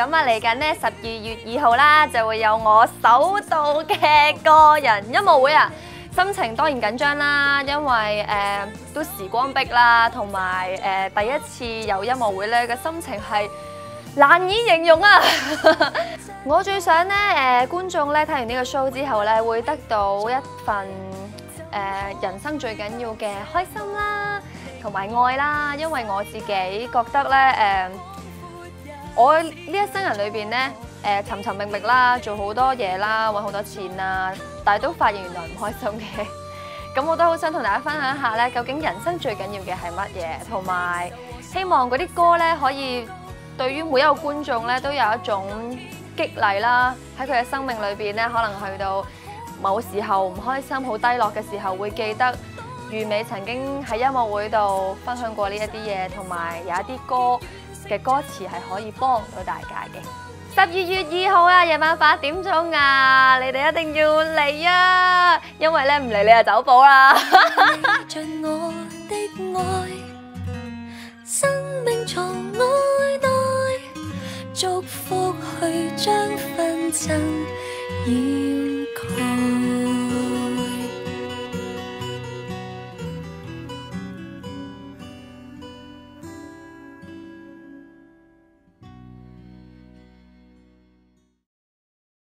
咁啊嚟緊呢12月2號啦，就會有我首度嘅個人音樂會啊！心情當然緊張啦，因為都時光逼啦，同埋第一次有音樂會咧嘅心情係難以形容啊！我最想咧觀眾咧睇完呢個 show 之後咧，會得到一份人生最緊要嘅開心啦，同埋愛啦，因為我自己覺得咧我呢一生人裏邊咧尋尋覓覓啦，做好多嘢啦，揾好多錢啦，但係都發現原來唔開心嘅。咁我都好想同大家分享一下咧，究竟人生最緊要嘅係乜嘢，同埋希望嗰啲歌咧可以對於每一個觀眾咧都有一種激勵啦。喺佢嘅生命裏邊咧，可能去到某時候唔開心、好低落嘅時候，會記得余美曾經喺音樂會度分享過呢一啲嘢，同埋有一啲歌嘅歌詞係可以幫到大家嘅。12月2號啊，夜晚8點鐘啊，你哋一定要嚟啊！因為咧唔嚟你就走寶啦。 盡我的愛，生命從愛內祝福去將紛爭。